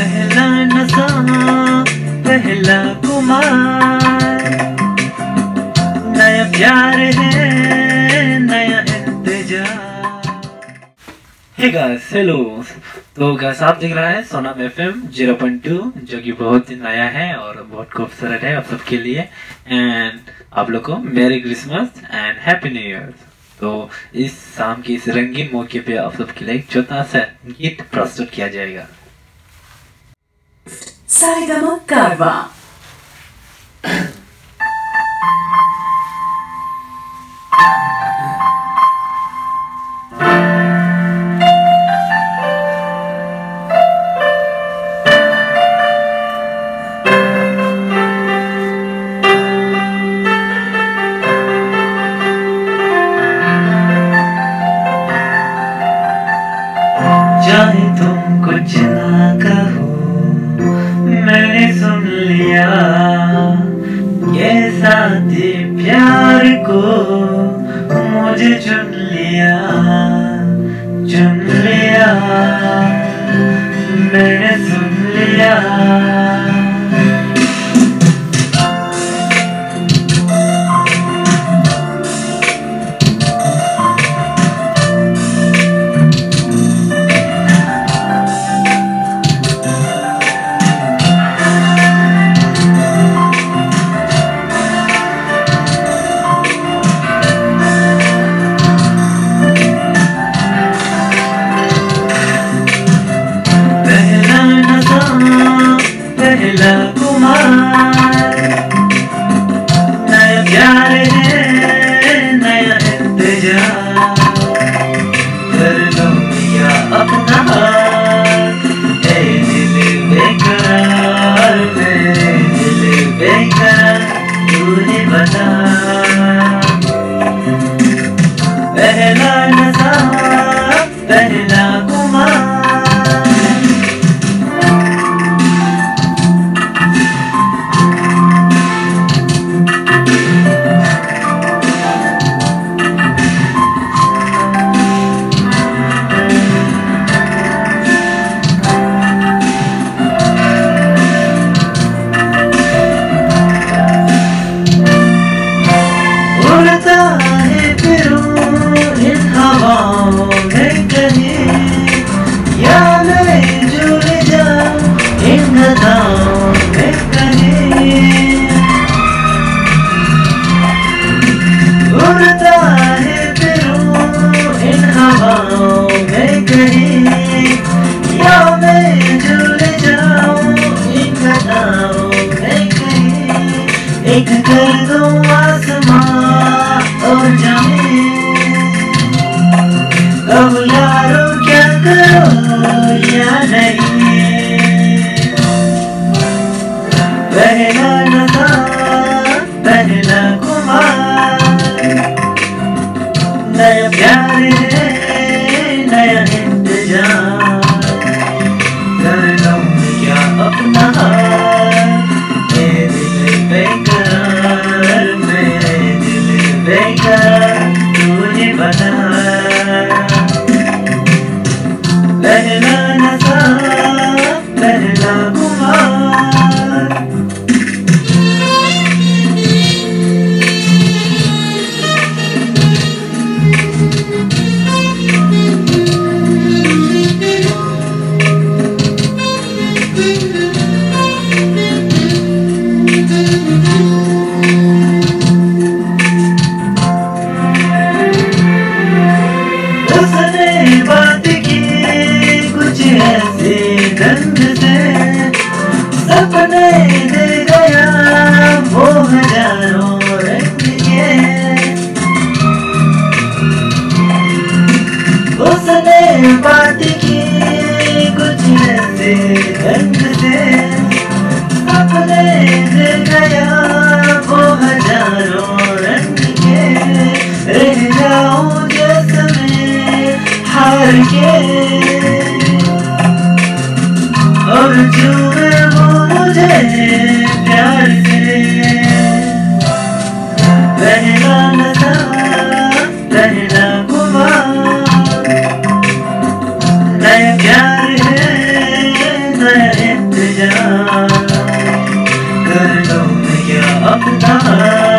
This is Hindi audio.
पहला नशा पहला कुमार, नया प्यार है नया इंतजार। Hey guys, hello. तो गाइस आप देख रहे हैं सोनम FM 0.2 जो कि बहुत ही नया है और बहुत खूबसूरत है आप सबके लिए। एंड आप लोग को merry Christmas and happy New Year. तो इस शाम के इस रंगीन मौके पे आप सबके लिए एक छोटा सा गीत प्रस्तुत किया जाएगा। सारेगामा कारवा। चाहे तुम कुछ ना कहो, मैंने सुन लिया ये साथी प्यार को, मुझे चुन लिया मैंने सुन लिया। पहला कुमार, नया प्यार है नया इंतजार। कर लो या अपना हाथ, ए दिल बेकरार, मेरे दिल बेकरार, तू ही बता। पहला नशा पहला कुमार, एक कर दो आसमां और जमीन, अब यारो क्या करो या नहीं। पहला नशा पहला कुमार, नया प्यार है नया इंतजार। कर लो क्या अपना बेकरार, मेरे दिल बेकरार, तुझे बता। पहला नशा पहला कुमार, बात की कुछ ऐसे ढंग से, सपने दे गया वो हजारों रंग के। उसने बात की कुछ ऐसे ढंग से, सपने दे गया वो हजारों रंग के। रह जाऊं जैसे हार के, और छूए वो मुझे प्यार से। पहला नशा पहला कुमार, नया प्यार है नया कर लो मैं क्या अपना।